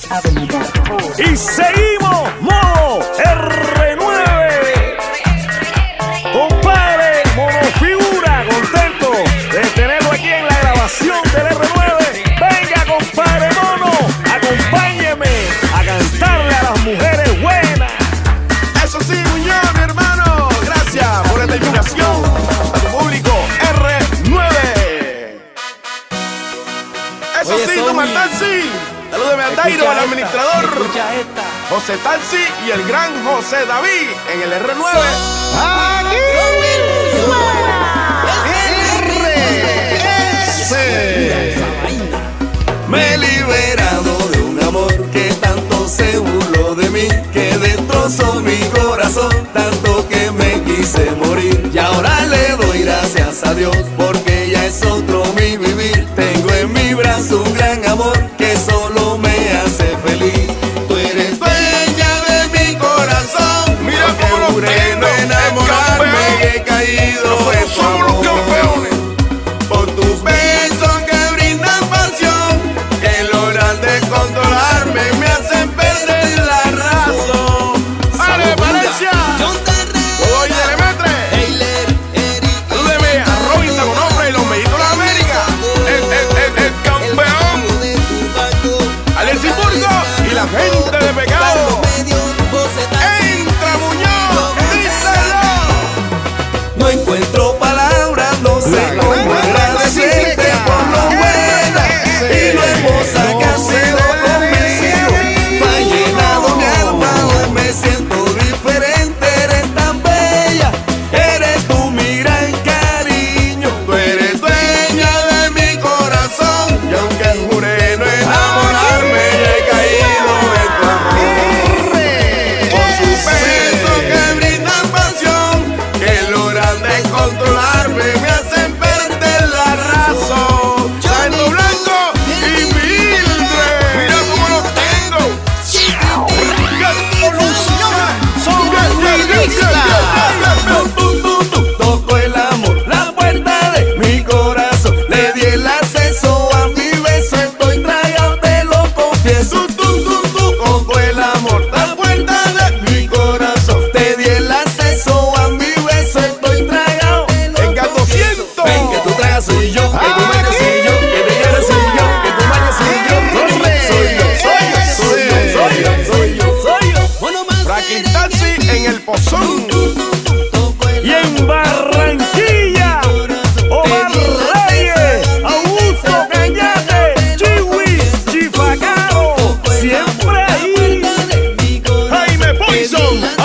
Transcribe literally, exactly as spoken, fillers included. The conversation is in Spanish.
Y seguimos, modo R nueve. Compadre, monofigura, contento de tenerlo aquí en la grabación del R nueve. Venga, compadre mono, acompáñeme a cantarle a las mujeres buenas. Eso sí, Muñoz, mi hermano. Gracias por esta invitación a tu público R nueve. Eso Oye, sí, Sony. Tomás Talsi. Salúdeme a Dairo, el esta, administrador. Escucha esta. José Talsi y el gran José David en el R nueve. Me he liberado de un amor que tanto se burló de mí, que destrozó mi corazón, tanto que me quise morir. Y ahora le doy gracias a Dios, porque ya es otro mi vivir. Tengo en mi brazo un gran amor que solo me hace feliz. Tú eres dueña de mi corazón. Mira aunque cómo lo juré tengo, no enamorarme, el he caído Nosotros en tu somos los amor. campeones. Por tus besos que brindan pasión, que logran descontrolarme, me hacen perder la razón. ¡Ale, Valencia! ¡Oye, Demetre! Salúdeme a Robinson con hombre y los mellitos de la América. El, el, el, el campeón. Alexis Burgo y la gente de Pecado. ¡Entra, Muñoz! ¡Díselo! No encuentro palabras, no sé La cómo gran agradecerte por lo buena y lo hermosa que has sido conmigo. Tú has llenado mi alma, hoy me siento diferente. Eres tan bella, eres tú mi gran cariño. Tú eres dueña de mi corazón, y aunque juré no enamorarme, ya he caído en tu amor. Por sus besos que brindan pasión, que logran descontrolarme, me hacen perder la razón. Santo Blanco y Mildred. Mira cómo los tengo. Tocó el amor, la puerta de mi corazón, le di el acceso a mi beso, estoy tragado, te lo confieso. Tocó el amor, la puerta de mi corazón, te di el acceso a mi beso, estoy tragado. Venga, doscientos. Ven que tú tragas soy yo, que tú mañas soy yo, que te quieras soy yo, que tú mañas soy yo. Soy yo, soy yo, soy yo, soy yo, soy yo, soy yo. Franklin Talsi en el Pozón. Y en Barranquilla, Omar Reyes, Augusto Cañate, Chiwi, Chifacao, siempre ahí. Jaime Poison.